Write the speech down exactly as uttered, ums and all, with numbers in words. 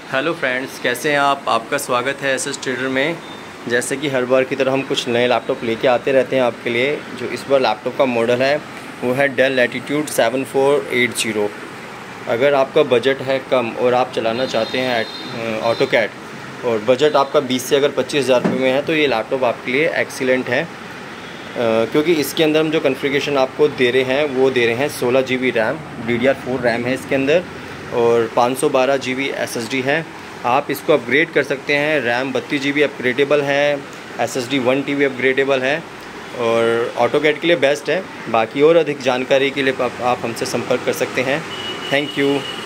Hello friends, कैसे हैं आप। आपका स्वागत है एसएस ट्रेडर में। जैसे कि हर बार की तरह हम कुछ नए लैपटॉप लेके आते रहते हैं आपके लिए। जो इस बार लैपटॉप का मॉडल है वो है Dell Latitude seven four eight zero. अगर आपका बजट है कम और आप चलाना चाहते हैं ऑटोकैड और बजट आपका बीस से अगर पच्चीस हज़ार रुपये में है तो ये लैपटॉप आपके लिए एक्सीलेंट है। Uh, क्योंकि इसके अंदर हम जो कॉन्फ़िगरेशन आपको दे रहे हैं वो दे रहे हैं सोलह G B RAM, D D R four RAM है इसके अंदर और पाँच सौ बारह G B S S D है। आप इसको अपग्रेड कर सकते हैं। रैम बत्तीस जी बी अपग्रेडेबल है, S S D one T B upgradable है और ऑटोकैड के लिए बेस्ट है। बाकी और अधिक जानकारी के लिए आप, आप हमसे संपर्क कर सकते हैं। Thank you.